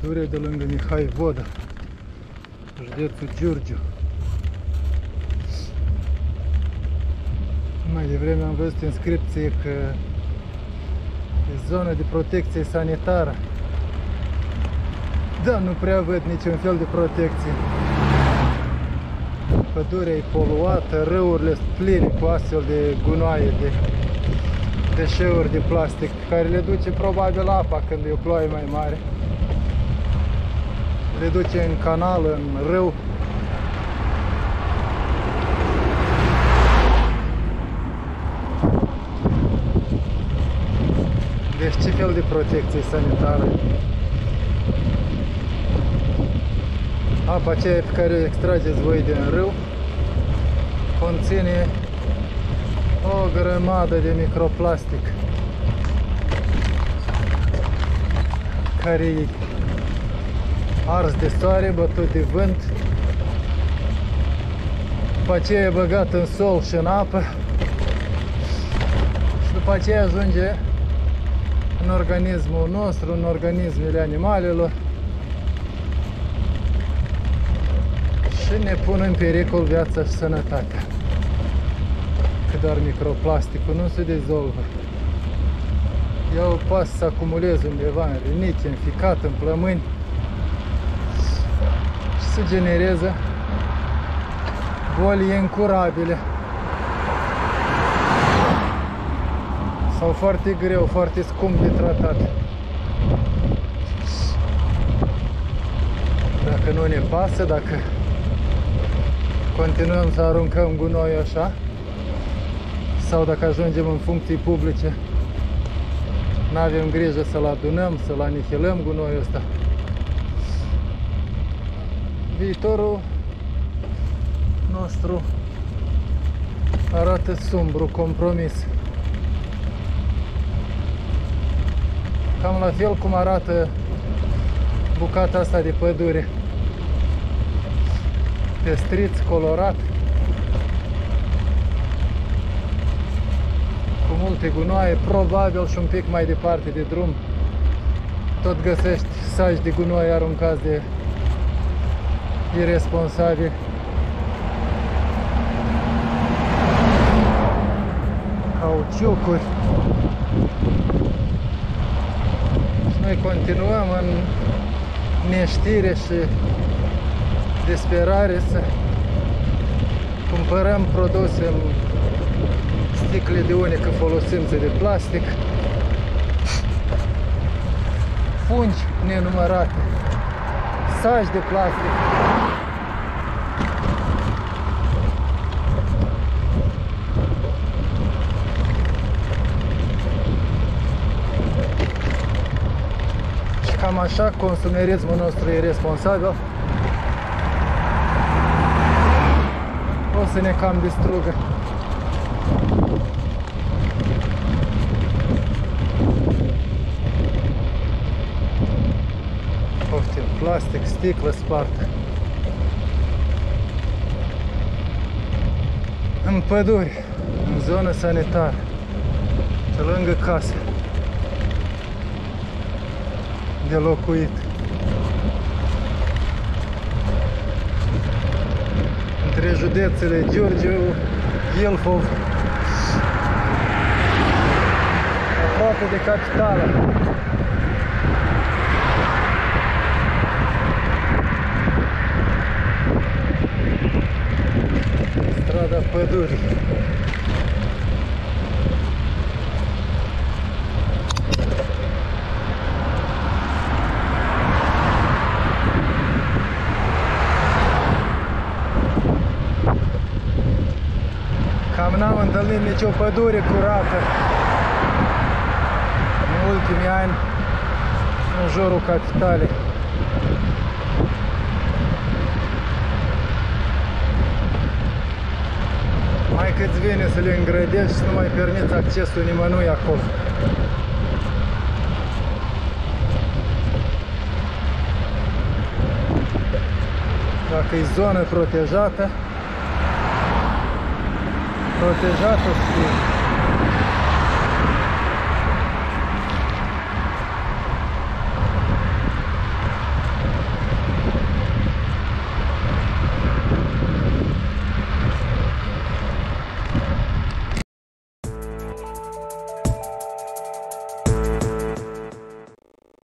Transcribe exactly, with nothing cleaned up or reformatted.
Pădurea de lângă Mihai Vodă, județul Giurgiu. Mai devreme am văzut inscripție că e zonă de protecție sanitară. Da, nu prea văd niciun fel de protecție. Pădurea e poluată, râurile sunt pline cu astfel de gunoaie, de deșeuri de plastic, care le duce probabil apa când e o ploaie mai mare. Le duce în canal, în râu. Deci ce fel de protecție sanitară? Apa aceea pe care o extrageți voi din râu conține o grămadă de microplastic care e ars de soare, bătut de vânt, după aceea e băgat în sol și în apă și după aceea ajunge în organismul nostru, în organismele animalelor și ne pun în pericol viața și sănătatea. Că doar microplasticul nu se dizolvă. El poate să acumuleze undeva în rinichi, în ficat, în plămâni și să genereze boli incurabile sau foarte greu, foarte scump de tratat. Dacă nu ne pasă, dacă continuăm să aruncăm gunoi așa, sau dacă ajungem în funcții publice, nu avem grijă să-l adunăm, să-l anihilăm gunoiul ăsta, viitorul nostru arată sumbru, compromis. Cam la fel cum arată bucata asta de pădure. Pestriț, colorat, cu multe gunoaie, probabil și un pic mai departe de drum tot găsești saci de gunoi aruncați de iresponsabili. Cauciucuri. Și noi continuăm în neștire și desperare să cumpărăm produse în sticle de unică folosință de plastic, fungi nenumărate, saci de plastic. Și cam așa consumerismul nostru e responsabil. O să ne cam distrugă. Poftim, plastic, sticlă spartă. În păduri, în zonă sanitară, pe lângă casă, de locuit. Între județele Giurgiu, Ilfov, aproape de capitală. Strada Pădurii. Cam n-am întâlnit nicio pădure curată în ultimii ani în jurul capitalei. Mai câți vine să le îngrădești și nu mai permiți accesul nimănui acolo. Dacă e zonă protejată, protejată și